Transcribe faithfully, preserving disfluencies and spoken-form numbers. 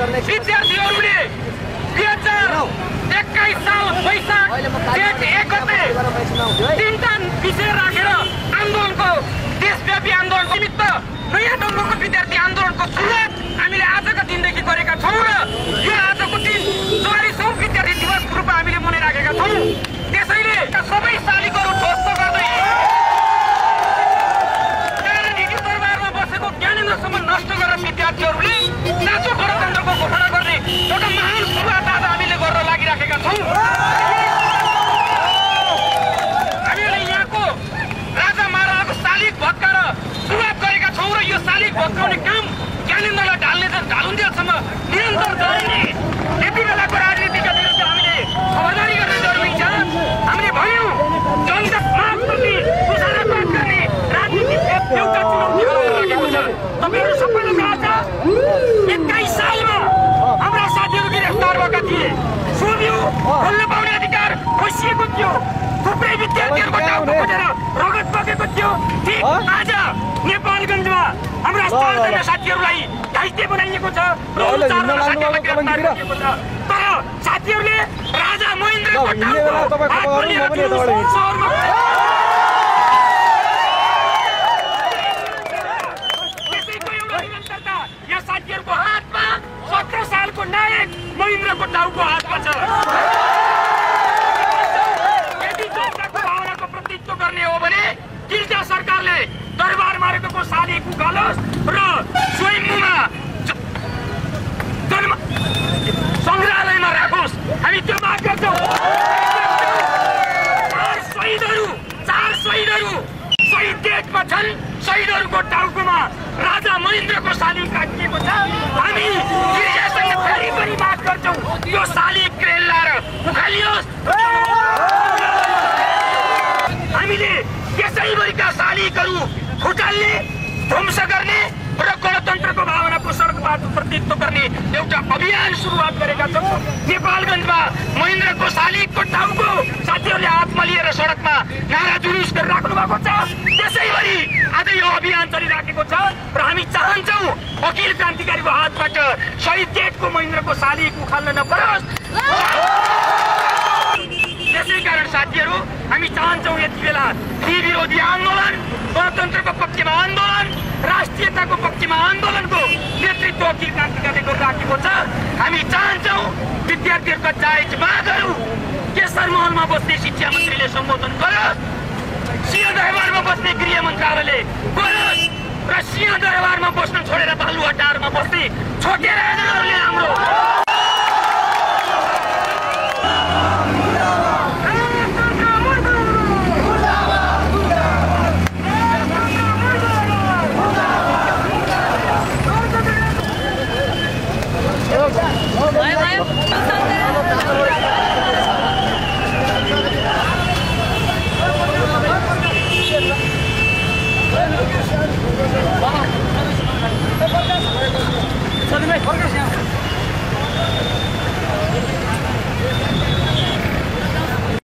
विद्यार्थीहरूले दुई हजार एक्काइस साल वैशाख जेठ एक गते तीनटा विषय राखेर आन्दोलनको देशव्यापी आन्दोलन निमित्त नयाँ ढङ्गको विद्यार्थी आन्दोलनको सुरुवात हामीले आजको दिनदेखि गरेका छौँ र यो आजको दिन चौवालिसौँ विद्यार्थी दिवसको रूपमा हामीले मनाइराखेका छौँ। त्यसैले सबै शालिगहरू ध्वस्त गर्दै राजनीति दरबारमा बसेको ज्ञानेन्द्रसम्म नष्ट गरेर विद्यार्थीहरूले साँचो गणतन्त्रको घोषणा गर्ने एउटा महान सुरुवात आज हामीले गर्न लागिराखेका छौँ। हामीले यहाँको राजा महाराजाको शालिग भत्काएर सुरुवात गरेका छौँ र यो शालिग भत्काउने काम ज्ञानेन्द्रलाई ढाल्ने ढालुन्जेलसम्म निरन्तर चल्ने यति बेलाको राजनीतिका विरुद्ध हामीले खबरदारी गर्ने जरुरी छ। हामीले भन्यौँ जनता मागप्रति तुषारपात गर्ने राजनीति एउटा चुनौती लागेको छ। तपाईँहरू सबैले थाहा छ एक्काइस सालमा हाम्रा साथीहरू गिरफ्तार भएका थिए, सोभियो बोल्न पाउने अधिकार खोसिएको थियो, थुप्रै विद्यार्थीहरूको टाउको फुटेर रगत बगेको थियो। ठिक आज नेपालगञ्जमा हाम्रा चारजना साथीहरूलाई घाइते बनाइएको छ र अरू चारजना साथीहरूलाई गिरफ्तार गरिएको छ। तर साथीहरूले राजा महेन्द्रको टाउको हातमा लिएर जुलुस सहरमा त्यसैको एउटा निरन्तरता यहाँ साथीहरूको हातमा सत्र सालको नायक महेन्द्रको टाउको हातमा छ। यदि जनताको भावनाको प्रतिनिधित्व गर्ने हो भने गिर्जा सरकारले दरबार मार्गको शालिग उकालोस् र स्वयम्भूमा सङ्ग्रहालयमा राखोस्। हामी त्यो माग गर्छौँ। चार शहीदहरू चार शहीदहरू शहीद डेटमा छन्। शहीदहरूको टाउकोमा राजा महेन्द्रको शालिग राखिएको छ। हामी गिर्जासँग फेरि पनि माग गर्छौँ यो शालिग क्रेन लाएर उखालियोस्। हामीले त्यसैभरिका शालिगहरू फुटाल्ने ध्वंस गर्ने र गणतन्त्रको भावनाको सडकबाट प्रतिनिधित्व गर्ने एउटा अभियान सुरुवात गरेका छौँ। नेपालगञ्जमा महेन्द्रको शालिगको टाउको साथीहरूले हातमा लिएर सडकमा नारा जुलुस गरिराख्नु भएको छ। त्यसैभरि आज यो अभियान चलिराखेको छ र हामी चाहन्छौँ अखिल क्रान्तिकारीको हातबाट शहीद जेठको महेन्द्रको शालिग उखाल्न नपरोस्। त्यसै कारण साथीहरू हामी चाहन्छौँ यति बेला यी विरोधी आन्दोलन, गणतन्त्रको पक्षमा आन्दोलन, राष्ट्रियताको पक्षमा आन्दोलनको नेतृत्व अखिल क्रान्तिकारीले गरिराखेको छ। हामी चाहन्छौँ विद्यार्थीहरूका जायज मागहरू केशर महलमा बस्ने शिक्षा मन्त्रीले सम्बोधन गरोस्, सिंहदरबारमा बस्ने गृह मन्त्रालयले गरोस् र सिंहदरबारमा बस्न छोडेर बालुवाटारमा बस्ने छोटे राजाहरूले हाम्रो